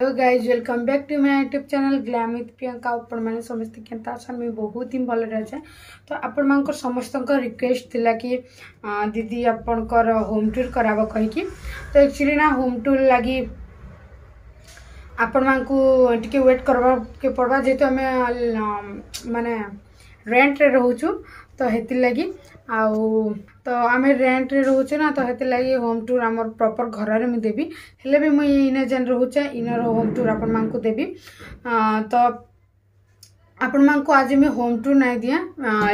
Hello guys welcome back to my YouTube channel Glam with Priyanka. आपण मैंने समस्त केनता अछन मैं बहुत ही भल रहे। तो आपण मान समस्त रिक्वेस्ट थिला कि दीदी आपणकर होम टूर कराबो कहि। तो एक्चुअली ना होम टूर लगी आपण मान टिके वेट करबा के पड़बा जेतो हमें माने रेंट रे रहउछु। तो हेति लगी तो आम रेंट रे रोचे ना। तो हेति लगी होम टूर आमर प्रॉपर घर में देवी हेले भी मुई इने जेन रोचे इनर होम टूर आपण मान को देवी। तो आपण मान को आज मैं होम टूर नहीं दिया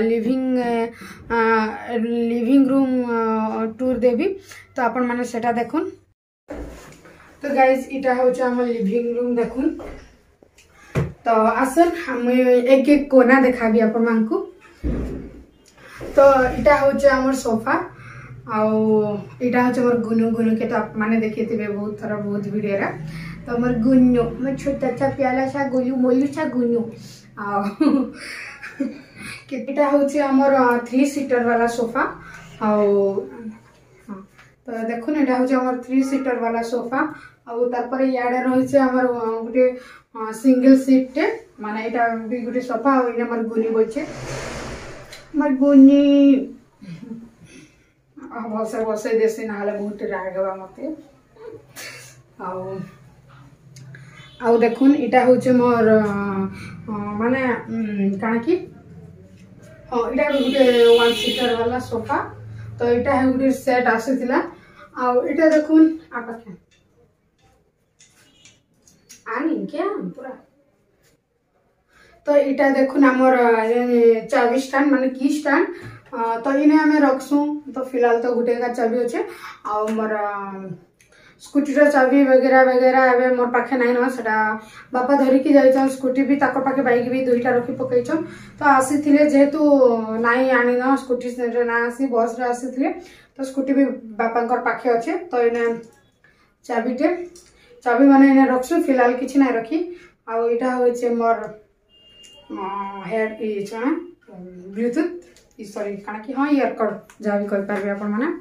लिविंग रूम टूर देवी। तो आपण माने सेटा देखुन। तो गाइज इटा होचे हमर लिविंग रूम देखुन। तो आसन हम एक एक कोना देखाबी आपण मान को। तो इटा होचे हमर सोफा आउ इटा होचे हमर गुनु गुनु के। तो आप माने देखिथिबे बहुत थरा बहुत वीडियो रा। तो हमर गुनु मैं छोटा सा प्याला सा गुनु मोलू सा गुनु आ के इटा होचे हमर 3 सीटर वाला सोफा आउ तो देखुन इटा होचे हमर 3 सीटर वाला सोफा आउ तार पर याडे रहिছে हमर गुटे सिंगल सीट टे माने इटा भी गुटे सोफा आउ इने हमर गुनी बोलछे मत बुनी बसे बसे देसी ना बहुत रागवा मते आउ देखुन इटा होचे मोर माने काना की इटा गुटे 1 सीटर वाला सोफा। तो इटा है गुटे सेट आसीथिला आउ इटा देखुन आपाखे आनी क्या पूरा। तो इटा देखुन हमर चाबी स्टैंड माने की स्टैंड। तो इने हमें रखसु। तो फिलहाल तो गुटे का चाबी अच्छे आ मोर स्कूटी रो चाबी वगैरह वगैरह एबे मोर पाखे नाही न सेटा बापा धरि की जाइछन। स्कूटी भी ताको पाखे बाइक भी दुईटा रखी पकैछन। तो आसीथिले जेहेतु नाही आनी न स्कूटी से ना आसी बस रे आसीथिले। तो स्कूटी भी बापांकर पाखे अच्छे। तो इने चाबी माने इने रखसु फिलहाल किछि नाही रखी। आ इटा होचे मोर हेड ब्लूटूथ सॉरी काना कि हाँ ईयरकड जहाँ भी कहि पारबे आपण माने।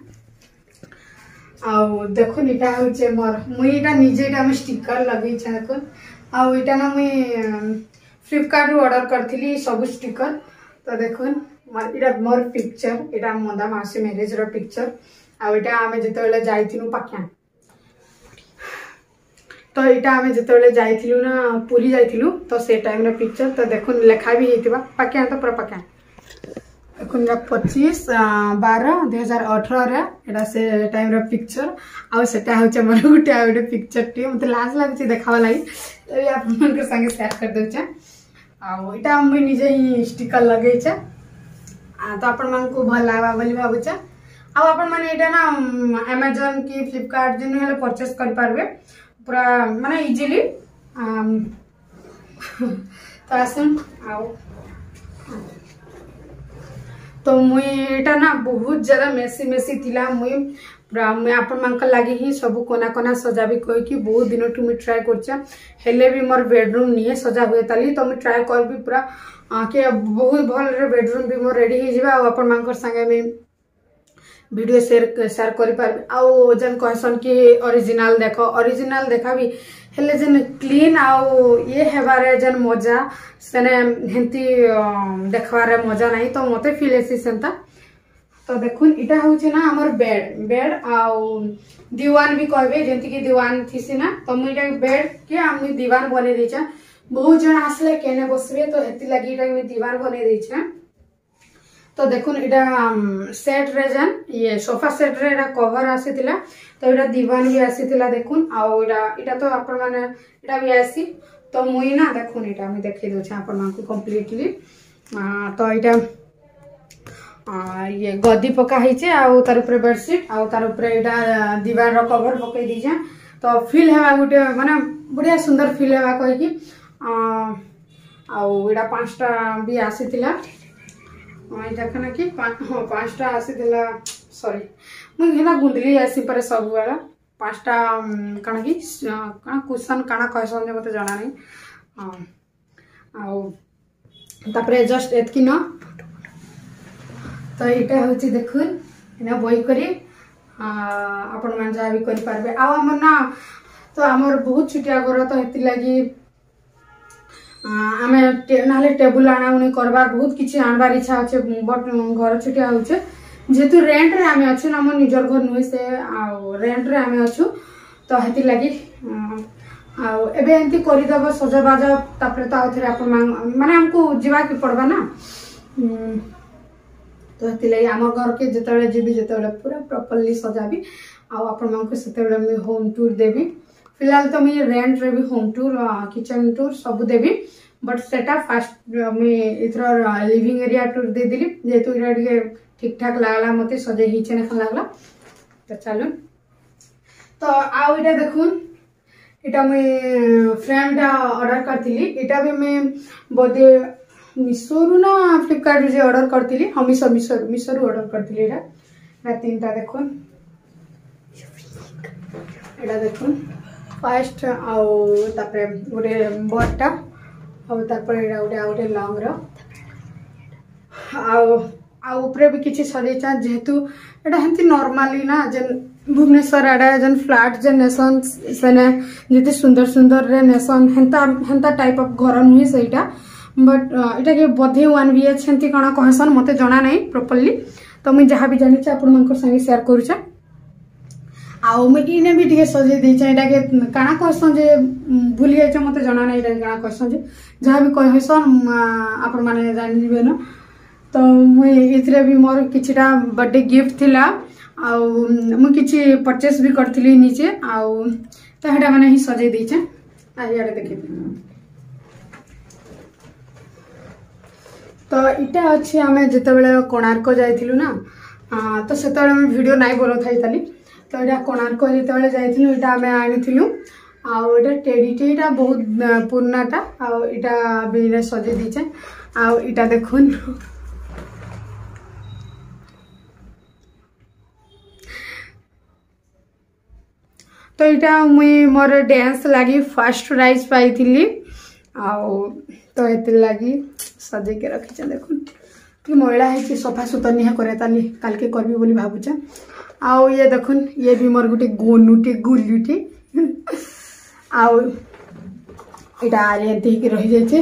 आउ देखुन इटा होचे मोर मुई इटा निजे इटा हम स्टिकर लगई छ देखुन। आउ इटा ना मुई फ्लिपकार्ट रो ऑर्डर करथिली सब स्टिकर। तो देखुन इटा मोर पिक्चर इटा मंदा मासी मैरिज रो पिक्चर। आउ इटा हमें जेतेले जाइथिनु पाक्या। तो इटा हमें जेतेले जाइथिलु ना पुरी जाइथिलु। तो से टाइम रे पिक्चर। तो देखुन लेखा भी हेतिबा पाक्या। तो पूरा पाक्या देखुन 25/12/2018 रे एटा से टाइम रे पिक्चर। आ सेटा होचे मोर गुटे आ गुटे पिक्चर टी मते लाज लागछि देखावा लागि। तो आप मन के संगे शेयर कर देउछे। आ इटा हम भी निजे ही स्टिकर लगै छै। तो आपण मन को भल लावा बोली भाबुछे। आ आपण माने इटा ना Amazon की फ्लिपकार्ट जेनु हेले परचेस कर पारबे पूरा माने इजीली। तो आसन आओ तो मुई इटा ना बहुत ज्यादा मेसी थिला। मुई पूरा मैं आपण मान लगी ही सब कोना कोना सजाबी कहि कि बहुत दिन टू मी ट्राई करछे हेले भी मोर बेडरूम नहीं सजा हुए ताली। तो मैं ट्राई करबी पूरा के बहुत भल रे बेडरूम भी मोर रेडी ही जिबा। आपण मान संगे में वीडियो शेयर करि पारबे। आउ जन कहसन कि ओरिजिनल देखा भी हेले जन क्लीन आउ ये हेबारे जन मजा सेने हेंती देखवारे मजा नहीं। तो मते फील एसी सेंता। तो देखुन इटा होचे ना हमर बेड आउ दीवान भी कहबे जेंति कि दीवान थिसी ना। तो मुई इटा बेड के हम दीवान बने देछा। बहुत जन आसले केने बसबे तो हेति लागि इटा मैं दीवान बने देछा। तो देखुन इटा सेट रे जन ये सोफा सेट रे एटा कवर आसीतिला। तो इटा दीवान भी आसीतिला देखुन। आउ इटा तो आपण माने इटा भी आसी। तो मुई ना देखुन इटा मैं देखै दउ छ आपण मान को कंप्लीटली। तो इटा ये गद्दी पका हिचे आउ तार ऊपर बेडशीट आउ तार ऊपर इटा दीवार रो कवर पकै दी छ। तो फील हेबा गुटे माने बढ़िया सुंदर फील हेबा कहि कि आउ इटा 5टा भी आसीतिला। देखना कि 5टा आसीतिला सॉरी मुई हेना गुंडली आसी पर सब वाला 5टा काना कि काना कुशन काना कहसन जे मते जाना नहीं। आउ तापरे जस्ट एतकी न। तो इटा होची देखुन एना बई करी आपण मान जा भी करि पारबे। आ हमर ना तो आमर बहुत छोटिया घर तो हेती लगी आमे नाले टेबुल आना उनी करबार बहुत किछि आनबार इच्छा अच्छे बट घर छोटिया होचे जेतु रेंट रे आमे अच्छे हम निजर घर नुहे से रेंट रे आमे अच्छु तो हेती लगी एबे एंती करदेव सजबाज तापर तो आउ थे माने हमको जीवा के पड़वा ना तो हेती लगी आम घर के जिते जीवी जिते पूरा प्रॉपर्ली सजाबी आपण से होम टूर देवी फिलहाल तो मुझे रेंट रे भी होम टूर किचन टूर सब देवी बट सेटा फास्ट मुझे इथर लिविंग एरिया टूर दे देली जेतु इरा ठीक ठाक लागला मते सजे हिचे न लागला तो चलो तो आउ इटा देखुन इटा मैं फ्रेम ऑर्डर करथिली इटा भी मैं बोधे मिशोरू ना फ्लिपकार्ट जे ऑर्डर करथिली हम मिशोरू ऑर्डर करथिली इटा तीनटा देखुन इटा देखुन फर्स्ट आउ तापरे गोटे बडटा आउ तापर इटा गोटे आउटे लॉन्ग रो आउ ऊपर भी किसी सजेचा जेहेतु एटा हेंती नॉर्मली ना जन भुवनेश्वर आडा जन फ्लैट जन नेसन सेने जेते सुंदर सुंदर रे नेसन हेंता टाइप ऑफ घर नुहे सेटा बट इटा के बधे 1 BH हेंती कणा कहसन मते जणा नै प्रॉपर्ली तो मैं जहाँ भी जानी छ आपण मनकर संगे शेयर करू छ आउ मैं इने भी टिके सजे दै छ एटा के काना कहसन जे भूली जाय छ मते जणा नै एटा काना कहसन जे जहाँ भी कहसन आपण माने जानि दिबे न तो मुझे इतरे भी मोर किछटा बर्थडे गिफ्ट थिला आउ मु किछि परचेस भी करथिली नीचे आउ तो हेटा माने ही सजे दै छ आ यार देखि तो इटा अच्छे आमे जते बेले कोणार्क जाइथिलु ना तो सेते बेले हम वीडियो नाइ बनो थाइतली तो इटा कोणार्क जते बेले जाइथिलु इटा आमे आनिथिलु आउ इटा टेडी इटा बहुत पुरनाटा आउ इटा बिने सजे दै छ आउ इटा देखुन तो यहाँ मुई मोर डांस लगी फर्स्ट प्राइज पाई तो ये लगी सजे के रखी देख मैला है सफा सुतर निहा करे काल के करबी बोली भावुचा आउ ये देखुन ये भी मोर गोटे गोनुटे गुलुटे आउ इटा एमती रही जाए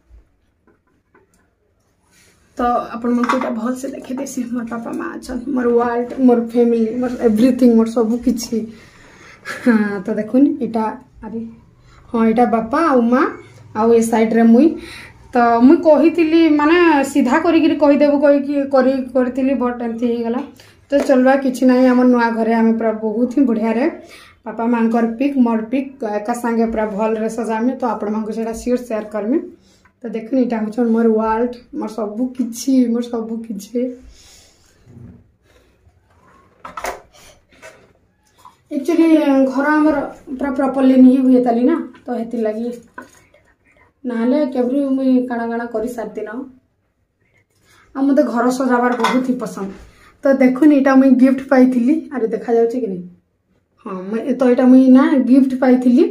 तो आपण मन को भल से देखे देसी मोर पापा माँ अच्छा मोर वर्ल्ड मोर फैमिली मोर एवरीथिंग मोर सब किछि हाँ तो देखुन इटा अरे हाँ इटा बापा आउ माँ आउ ए साइड रे मुई तो मुई कही माने सीधा करी कहीदेबू करी बट एमती हो गला तो चलवा किछि नहीं आम नुआ घरे आम पूरा बहुत ही बढ़िया रे पापा मांकर पिक मोर पिक एका संगे पूरा भल रे सजामी तो आपण मांको सेटा श्योर शेयर करमी तो देखुन इटा हो मोर वर्ल्ड मोर सब किछि एक्चुअली घर आमर पूरा प्रॉपर्ली नहीं हुए ताली ना तो हेती लगी नाले केबरी मुई काना काना करी सारती ना आ मते घर सजाबार बहुत ही पसंद तो देखुन इटा मुई गिफ्ट पाइथिली अरे देखा जाउछि कि नहीं हाँ मैं तो इटा मुई ना गिफ्ट पाइथिली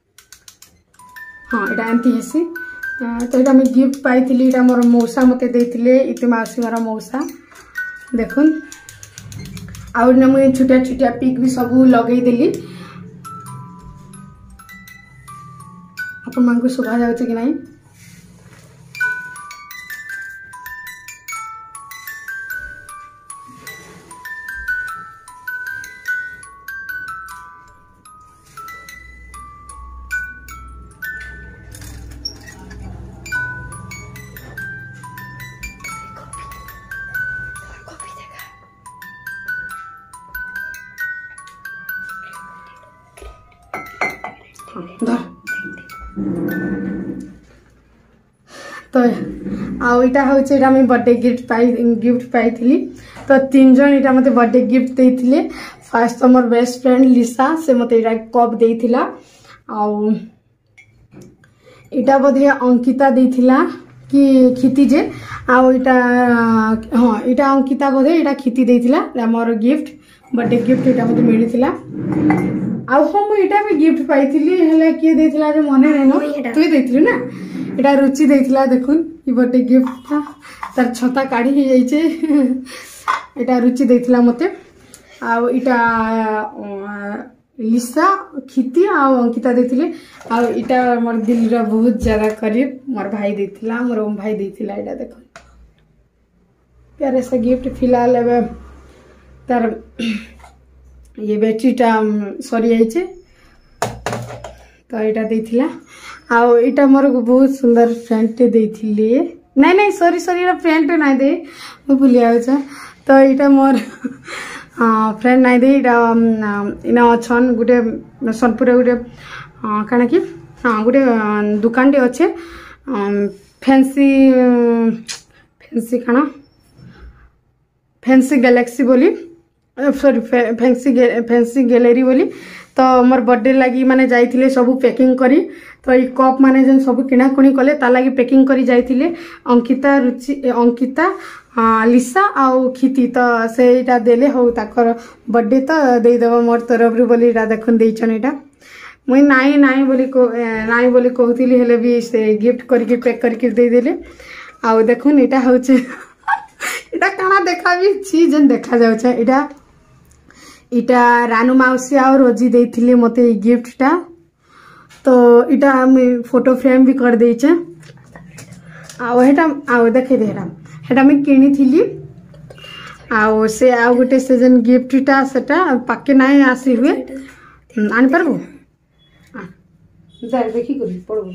हाँ इटा एमती हेसी तो इटा मुई गिफ्ट पाइथिली इटा मोर मौसा मते देथिले इति मासी मारा मौसा देखुन आउ ना मुझे छोटिया छोटिया पिक भी सब लगे देली आपण मानक शोभा जाउछि कि नहीं तो आउ इटा होचे इटा मैं बर्थडे गिफ्ट पाई तो 3 जन इटा मते बर्थडे गिफ्ट देथिले फर्स्ट तो मोर बेस्ट फ्रेंड लिसा से मते इटा कप देथिला आउ इटा बोधे अंकिता देथिला कि खिती जे आउ इटा हाँ इटा अंकिता बोधे इटा खिती देथिला मोर गिफ्ट बर्थडे गिफ्ट इटा मते मिलिथिला आउ हम इटा भी गिफ्ट पाइथिली हेले किए देथिला जे मने नै न तुई देथिलु ना इटा रुचि देथिला देखुन ई बर्थडे गिफ्ट था तार छता काढी हे जाइछे इटा रुचि देथिला मते आउ इटा लिसा खिती आ अंकिता देथिले आ इटा मोर दिल रा बहुत ज्यादा करीब मोर भाई देथिला मोर ओम भाई देथिला इटा देखो प्यारे सा गिफ्ट फिलहाल एबे तार ये बैटरीटा सरी जाइए तो यहाँ देथिला आउ इटा मोर बहुत सुंदर फ्रेंड देथिले नहीं नहीं सॉरी सॉरी ये फ्रेंड ना दे मैं भूली जाऊँ तो यहाँ मोर फ्रेंड ना दे इना अच्छन गोटे सोनपुर गोटे कण कि हाँ गोटे दुकान टे अच्छे फैंसी फैंसी कण फैंसी गैलेक्सी बोली सॉरी फैंसी गैलरी बोली तो मोर बर्थडे लगी माने जाइथिले सब पैकिंग करी तो ये कप माने जन सब किना कुणी कले ता लगी पैकिंग करी जाइथिले अंकिता रुचि अंकिता लिसा आउ खिती तो सेटा देले हो ताकर बर्थडे तो दे देबो मोर तरफ रे बोली रा देखन देइछन एटा मुई नाई नाई बोली कहतिली हेले भी से गिफ्ट करके पैक करके दे देले आउ देखुन एटा होचे एटा काना देखा भी छी जन देखा जाउछे एटा इटा रानू माउसी और रोजी देथिले मते ई गिफ्टटा तो इटा हम फोटो फ्रेम भी कर देइछे आ हेटा आ देखे देरा हेटा मैं किनी थिली आ से आ गोटे से जन गिफ्टटा सेटा पाके नाही आसी हुए आन परबो जा देखि करी पड़बो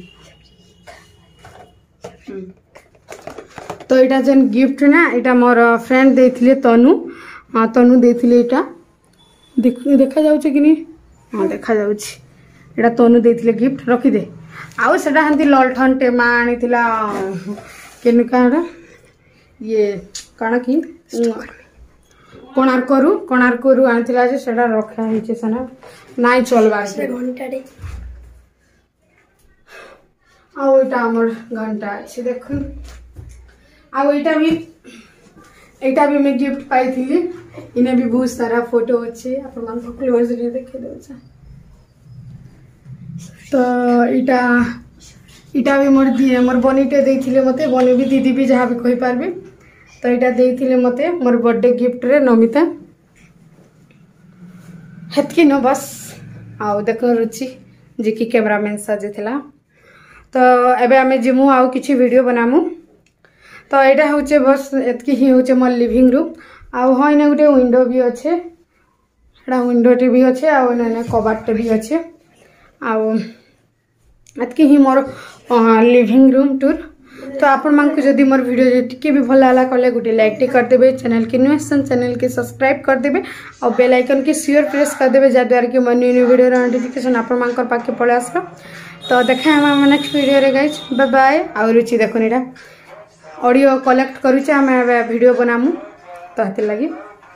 तो इटा जन गिफ्ट ना इटा मोर फ्रेंड देथिले तनु तनु देथिले इटा देखा जाउछ कि नहीं हाँ देखा जाउछ एटा तनु देथिले गिफ्ट रखी दे आउ सेटा हंती ललठन टेमा आनीथिला केनुकाडा ये काना कि कोणार्करू आनीथिला जे सेटा रखा हिचे सना नाइ चलबा से घंटाडे आउ एटा हमर घंटा अछि देखु आउ एटा भी मैं गिफ्ट पाई थी इन्हें भी बहुत सारा फोटो अच्छे आप क्लोज रे देखे दे तो इटा भी मोर बनीटे देथिले मते बनी भी दीदी भी जहाँ भी कहि पारबे तो इटा देथिले मते मोर बर्थडे गिफ्ट रे नमिता हेतकी न बस आउ देखो रुचि जे कि कैमरामैन सजेथिला तो एबे आमे जिमु आउ किछि वीडियो बनामु तो यहाँ हूँ बस एतकी ही हूँ मोर लिविंग रूम आउ हाँ इन्हें गोटे विंडो भी अच्छे विंडोटे भी अच्छे आउ कबाटे भी अच्छे आउ एतकी ही मोर लिविंग रूम टूर तो आपण मानक जदि मोर वीडियो टिके भी भल लगा कले गोटे लाइक टे करदेवे चैनल के न्यू चैनल के सब्सक्राइब करदेवे और बेल आइकन के श्योर प्रेस करदेवे जद्वारा कि मोर न्यू वीडियो नोटिफिकेशन आपण मानक पाखे पळे आसो तो देखा हम नेक्स्ट वीडियो रे गाइस बाय बाय आ रुचि देखो एटा ऑडियो कलेक्ट करूचे आम वीडियो बनामु तो हाथ लगी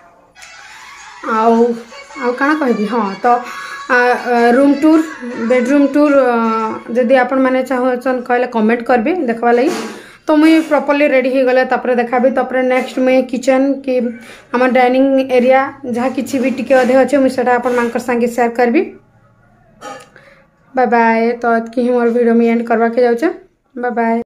आउ काना कहबी हाँ तो रूम टूर बेडरूम टूर जदि आपण माने चाहछन कहले कमेंट करबे देखबा लगी तो मुई प्रॉपर्ली रेडी हो गले तापर देखाबी तापर नेक्स्ट में किचन कि हमर डाइनिंग एरिया जहाँ किछि भी टिके अधे अच्छे मुई सेटा आपण मानकर संगे शेयर करबी बाय बाय तो कि मोर वीडियो में एंड करवा के जाउछे बाय बाय।